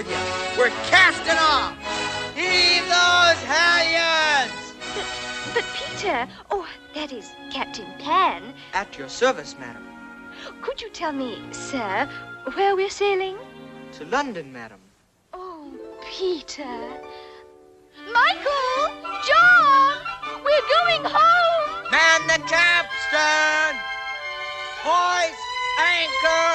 with you. We're casting off. Heave those halyards! But Peter, that is Captain Pan. At your service, madam. Could you tell me, sir, where we're sailing? To London, madam. Oh, Peter. Michael! John! We're going home! Man the capstan! Hoist anchor!